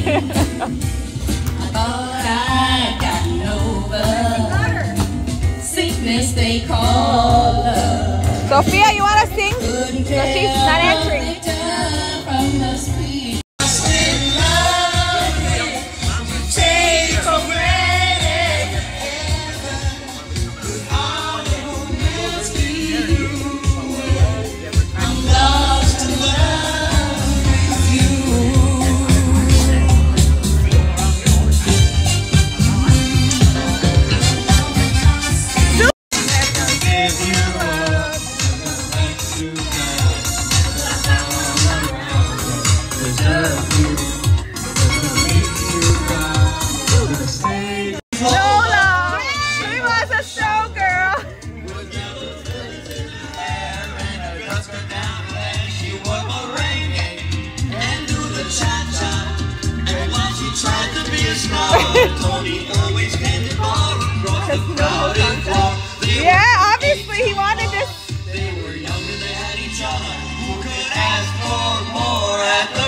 Thought I'd gotten over sickness they call love. Sophia, you want to sing? So she's not answering. From the street. Yeah, obviously he wanted this. They were young and they had each other. Who could ask for more at the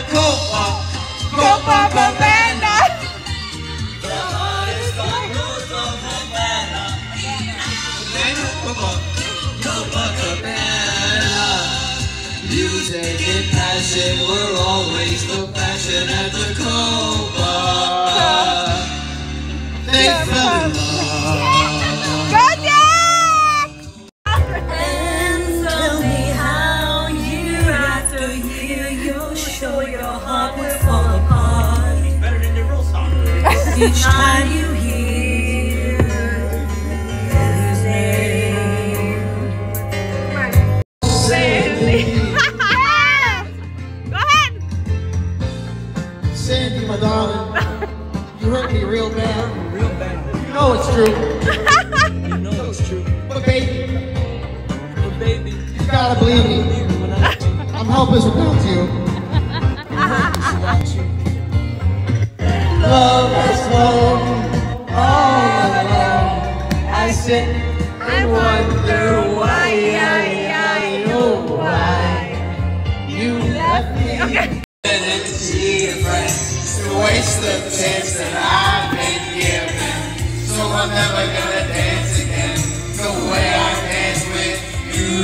Copacabana? The hottest on roads of Havana. Copacabana. Music and passion were always the passion at the Copa. They fell in love. Go Jack! And tell me how year after year you'll show your heart will fall apart. It's better than your real song. Each time you hear his name. Go ahead! Sandy, my darling, you hurt me real bad. Real bad. You know it's true. You know it's true. But baby, But baby, you gotta believe me. when I I'm helpless without you. without you. Love is slow, all alone. I sit and wonder why, oh why you left me. And see a friend to waste the chance that I've been given. So I'm never gonna dance again the way I dance with you.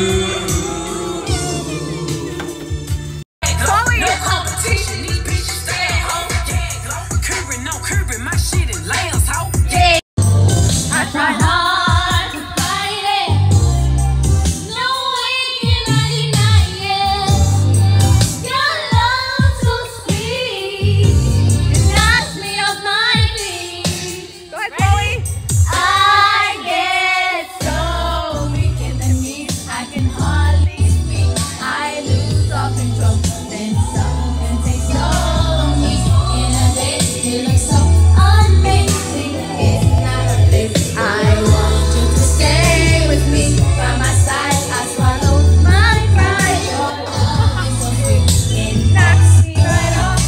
No competition, these bitches stay at home. Yeah, go curving, no curving, my shit in lambs, ho. Yeah. I try hard to fight it. No way can I deny it. Your love so sweet, it knocks me off my feet. Go ahead, Chloe! I get so weak in the knees, I can hardly speak. I lose all control, then something takes over me. In a day, you look so amazing. It's not a place I want you to stay with me. By my side, I swallow my pride. Your love is so sweet, it knocks me right off.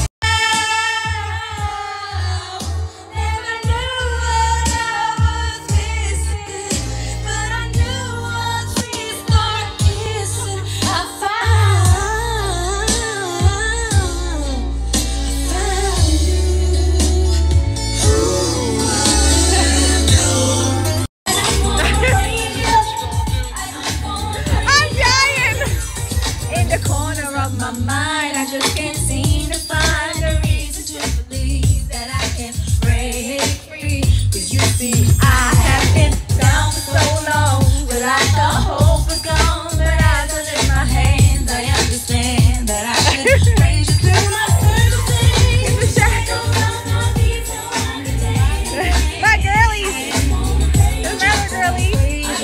Never knew what I was missing, but I knew once we start kissing, I found you. I'm dying! In the corner of my mind, I just can't seem to find a reason to believe that I can break free. 'Cause you see, I have been down for so long, without the hope is gone. But as I lift my hands, I understand that I can raise you through my circumstances. It's a shot. My girlies! Remember, girlies?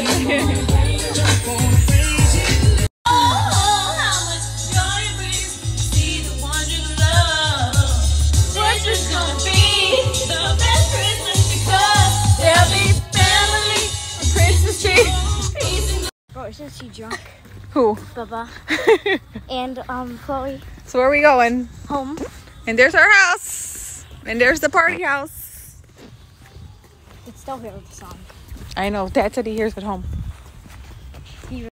Oh, isn't she drunk? Who? Baba. And Chloe. So where are we going? Home. And there's our house. And there's the party house. It's still here with the song. I know. Dad said he hears it home.